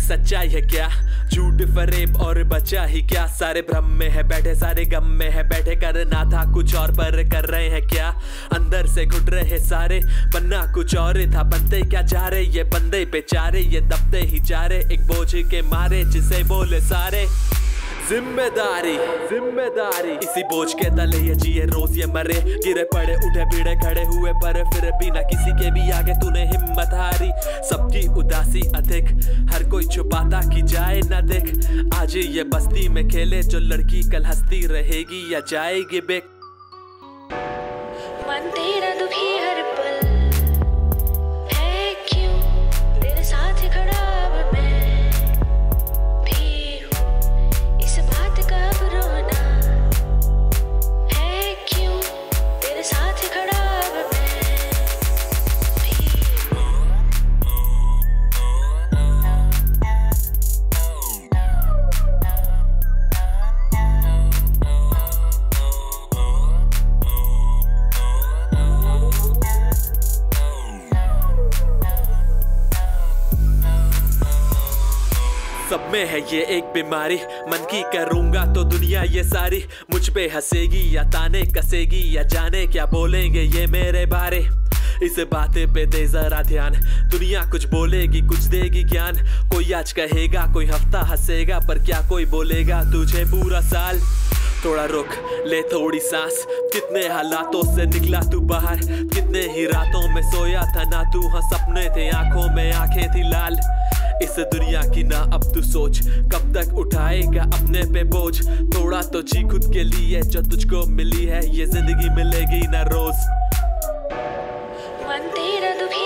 सच्चाई है क्या, झूठ फरेब और बचा ही क्या। सारे भ्रम में है बैठे, सारे गम में है बैठे, करना था कुछ और पर कर रहे हैं क्या। अंदर से घुट रहे सारे, बनना कुछ और था, बनते क्या जा रहे ये बंदे बेचारे, ये दबते ही जा रहे एक बोझ के मारे जिसे बोले सारे। जिम्मेदारी जिम्मेदारी इसी बोझ के तले ये जिए रोज ये मरे, गिरे पड़े उठे भिड़े खड़े हुए पर फिर भी ना किसी के भी आगे तूने हिम्मत हारी। सबकी उदासी अधिक, हर कोई छुपाता कि जाए ना देख। आज ये बस्ती में खेले जो लड़की कल हंसती रहेगी या जाएगी बेक। मन तेरा दुखी हर पल है क्यों, तेरे साथ खड़ा अब मैं भी हूँ, इस बात का अब रोना है क्यों, तेरे साथ खड़ा अब मैं भी हूँ। सब में है ये एक बीमारी, मन की करूंगा तो दुनिया ये सारी मुझ पे हंसेगी या ताने कसेगी या जाने क्या बोलेंगे ये मेरे बारे। इस बातें पे दे जरा ध्यान, दुनिया कुछ बोलेगी कुछ देगी ज्ञान। कोई आज कहेगा कोई हफ्ता हंसेगा, पर क्या कोई बोलेगा तुझे पूरा साल। थोड़ा रुक ले थोड़ी सांस, कितने हालातों से निकला तू बाहर, कितने ही रातों में सोया था ना तू, हाँ सपने थे आंखों में आंखें थी लाल। इस दुनिया की ना अब तू सोच, कब तक उठाएगा अपने पे बोझ। थोड़ा तो जी खुद के लिए जो तुझको मिली है, ये जिंदगी मिलेगी ना रोज। मन तेरा दुखी